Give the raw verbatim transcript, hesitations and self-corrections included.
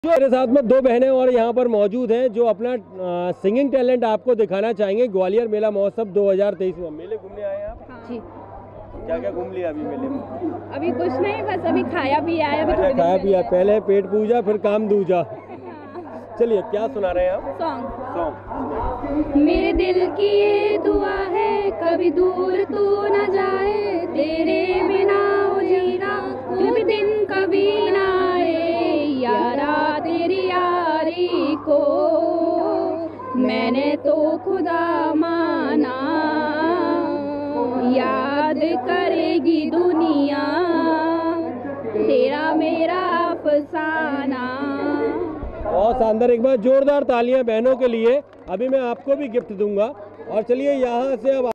जो मेरे साथ में दो बहनें और यहाँ पर मौजूद हैं जो अपना आ, सिंगिंग टैलेंट आपको दिखाना चाहेंगे। ग्वालियर मेला महोत्सव दो हज़ार तेईस में मेले घूमने आए हैं आप? हाँ जी। क्या क्या घूम लिया अभी मेले में? अभी कुछ नहीं, बस अभी खाया पिया है। अभी अच्छा, खाया पिया, पहले पेट पूजा फिर काम दूजा। चलिए, क्या सुना रहे हैं आप? Song song. मेरे दिल की ये दुआ है कभी दूर तू न जाए, तेरे बिना वो जीना तू भी दिन कभी ना आए, यारा तेरी यारी को मैंने तो खुदा माना, याद करेगी दुनिया तेरा मेरा अफसाना। बहुत शानदार, एक बार जोरदार तालियां बहनों के लिए। अभी मैं आपको भी गिफ्ट दूंगा। और चलिए यहाँ से अब